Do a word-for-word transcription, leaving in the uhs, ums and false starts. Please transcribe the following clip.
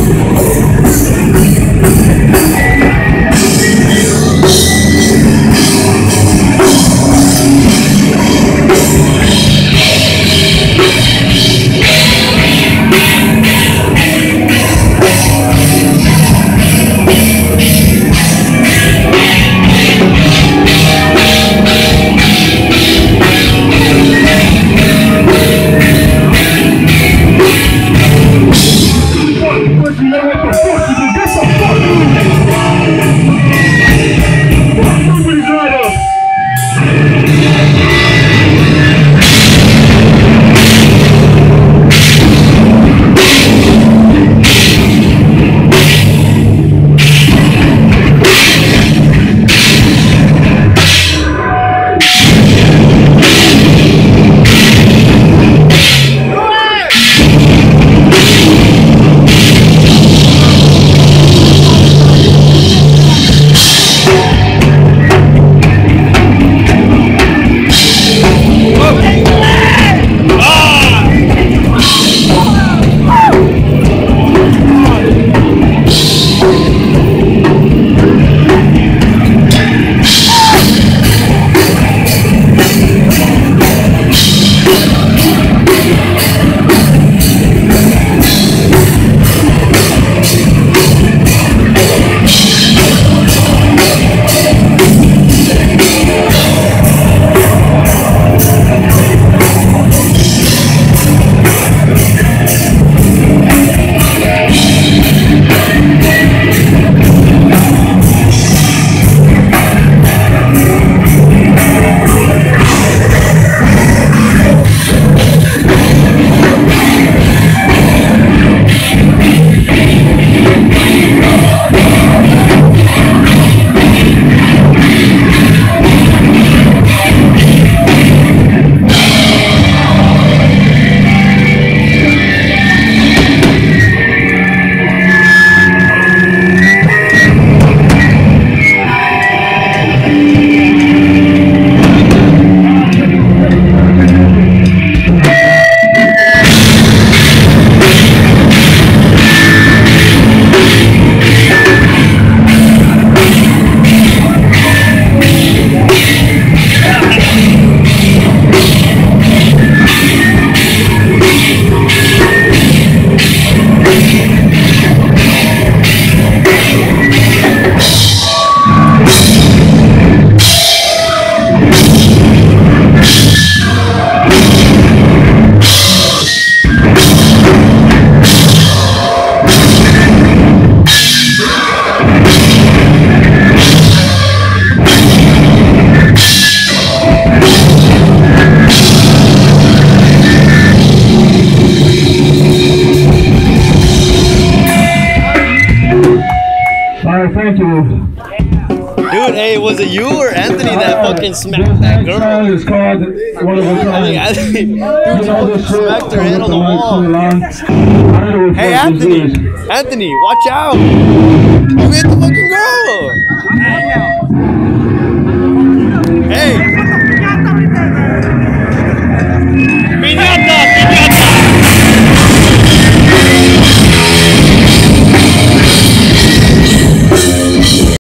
Thank you. Dude, hey, was it you or Anthony that fucking smacked that girl? Song is called One of a Kind. I think Anthony dude, Dude, smacked her head on the wall. Hey, Anthony! Anthony, watch out! You hit the fucking girl!